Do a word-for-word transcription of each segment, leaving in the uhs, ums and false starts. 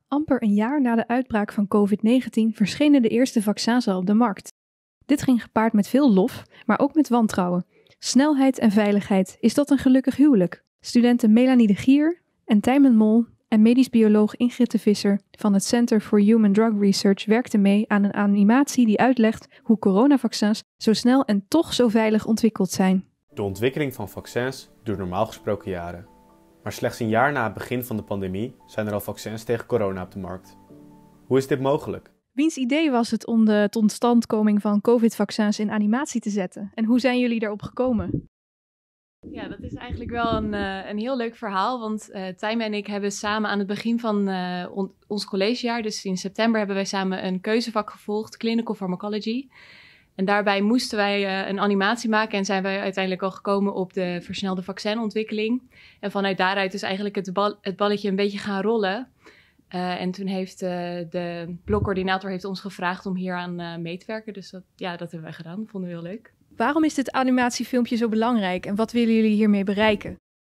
Amper een jaar na de uitbraak van covid negentien verschenen de eerste vaccins al op de markt. Dit ging gepaard met veel lof, maar ook met wantrouwen. Snelheid en veiligheid, is dat een gelukkig huwelijk? Studenten Melanie de Gier en Tijmen Mol en medisch bioloog Ingrid de Visser van het Center for Human Drug Research werkten mee aan een animatie die uitlegt hoe coronavaccins zo snel en toch zo veilig ontwikkeld zijn. De ontwikkeling van vaccins duurt normaal gesproken jaren. Maar slechts een jaar na het begin van de pandemie zijn er al vaccins tegen corona op de markt. Hoe is dit mogelijk? Wiens idee was het om de totstandkoming van covid-vaccins in animatie te zetten? En hoe zijn jullie daarop gekomen? Ja, dat is eigenlijk wel een, uh, een heel leuk verhaal, want uh, Tijmen en ik hebben samen aan het begin van uh, on- ons collegejaar, dus in september, hebben wij samen een keuzevak gevolgd, Clinical Pharmacology. En daarbij moesten wij uh, een animatie maken en zijn wij uiteindelijk al gekomen op de versnelde vaccinontwikkeling. En vanuit daaruit is eigenlijk het, bal- het balletje een beetje gaan rollen. Uh, en toen heeft uh, de blokcoördinator heeft ons gevraagd om hier aan uh, mee te werken. Dus dat, ja, dat hebben wij gedaan. Dat vonden we heel leuk. Waarom is dit animatiefilmpje zo belangrijk en wat willen jullie hiermee bereiken?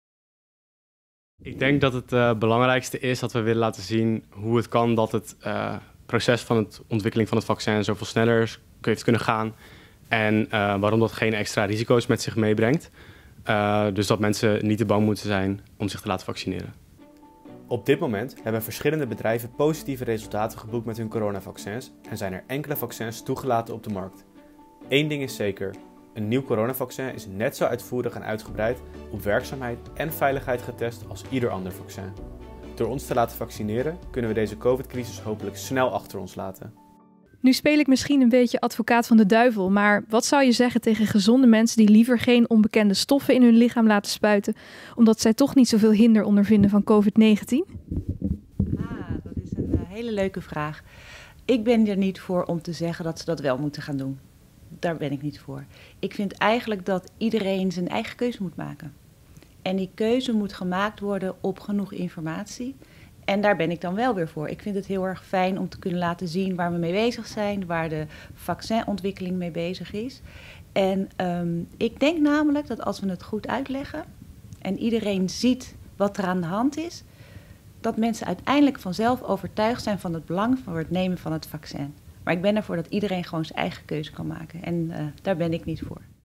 Ik denk dat het uh, belangrijkste is dat we willen laten zien hoe het kan dat het uh, proces van de ontwikkeling van het vaccin zoveel sneller heeft kunnen gaan. En uh, waarom dat geen extra risico's met zich meebrengt. Uh, dus dat mensen niet te bang moeten zijn om zich te laten vaccineren. Op dit moment hebben verschillende bedrijven positieve resultaten geboekt met hun coronavaccins en zijn er enkele vaccins toegelaten op de markt. Eén ding is zeker, een nieuw coronavaccin is net zo uitvoerig en uitgebreid op werkzaamheid en veiligheid getest als ieder ander vaccin. Door ons te laten vaccineren kunnen we deze COVID-crisis hopelijk snel achter ons laten. Nu speel ik misschien een beetje advocaat van de duivel, maar wat zou je zeggen tegen gezonde mensen die liever geen onbekende stoffen in hun lichaam laten spuiten, omdat zij toch niet zoveel hinder ondervinden van covid negentien? Ah, dat is een uh, hele leuke vraag. Ik ben er niet voor om te zeggen dat ze dat wel moeten gaan doen. Daar ben ik niet voor. Ik vind eigenlijk dat iedereen zijn eigen keuze moet maken. En die keuze moet gemaakt worden op genoeg informatie. En daar ben ik dan wel weer voor. Ik vind het heel erg fijn om te kunnen laten zien waar we mee bezig zijn, waar de vaccinontwikkeling mee bezig is. En um, ik denk namelijk dat als we het goed uitleggen en iedereen ziet wat er aan de hand is, dat mensen uiteindelijk vanzelf overtuigd zijn van het belang van het nemen van het vaccin. Maar ik ben ervoor dat iedereen gewoon zijn eigen keuze kan maken. En uh, daar ben ik niet voor.